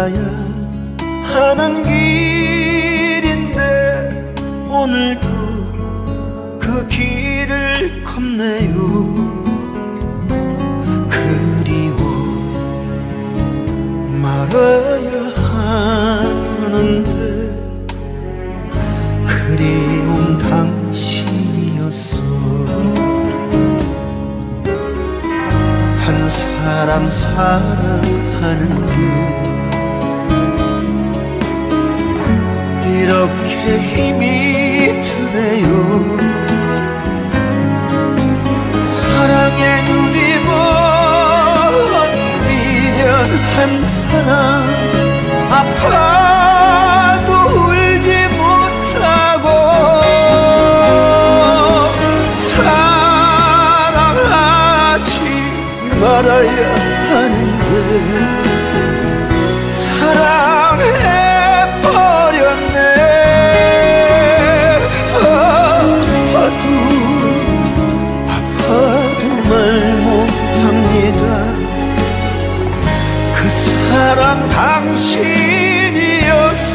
말아야 하는 길인데 오늘도 그 길을 걷네요. 그리워 말아야 하는데 그리운 당신이었어. 한 사람 사랑하는 게 이렇게 힘이 드네요. 사랑의 눈이 먼 미련한 사람 아파도 울지 못하고 사랑하지 말아야 하는데 사랑해버렸네. 아파도 말 못합니다. 그 사랑 당신이었어.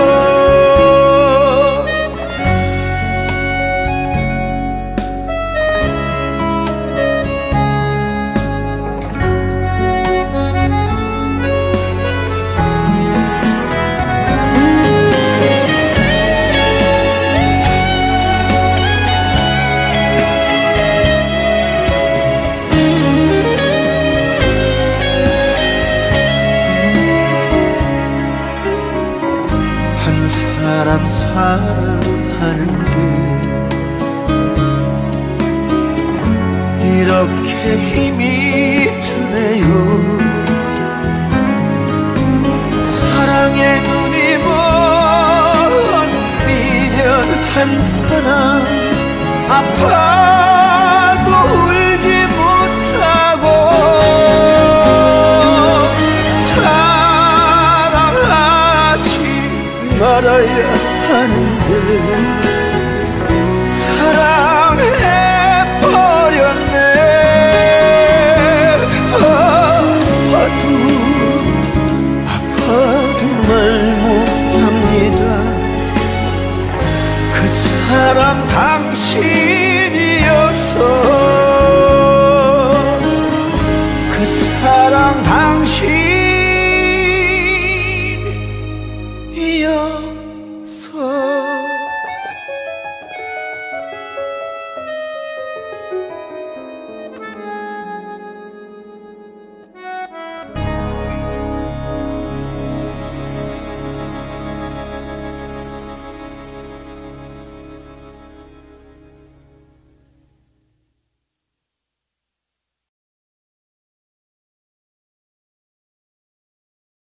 사람 사랑하는 게 이렇게 힘이 드네요. 사랑의 눈이 먼 미련한 사람 아파도 울지 못하고 사랑하지 말아야 하는데 사랑해버렸네. 아파도 말 못합니다. 그 사람 당신이었어. 그 사랑 당신